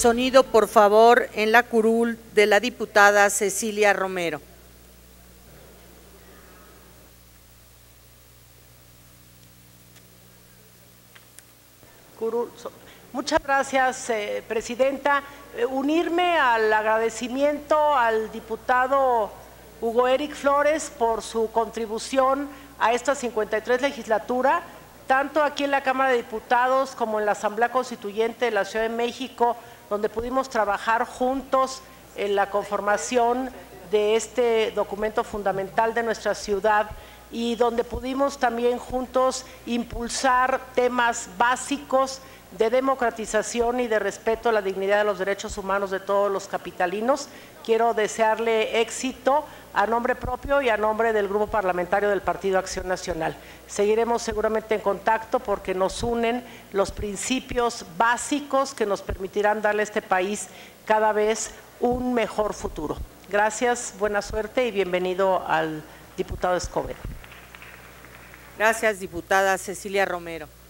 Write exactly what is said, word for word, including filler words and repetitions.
sonido, por favor, en la curul de la diputada Cecilia Romero. Muchas gracias, eh, Presidenta. Eh, unirme al agradecimiento al diputado Hugo Eric Flores por su contribución a esta cincuenta y tres legislatura, tanto aquí en la Cámara de Diputados como en la Asamblea Constituyente de la Ciudad de México, donde pudimos trabajar juntos en la conformación de este documento fundamental de nuestra ciudad y donde pudimos también juntos impulsar temas básicos de democratización y de respeto a la dignidad de los derechos humanos de todos los capitalinos. Quiero desearle éxito a nombre propio y a nombre del Grupo Parlamentario del Partido Acción Nacional. Seguiremos seguramente en contacto porque nos unen los principios básicos que nos permitirán darle a este país cada vez un mejor futuro. Gracias, buena suerte y bienvenido al diputado Escobedo. Gracias, diputada Cecilia Romero.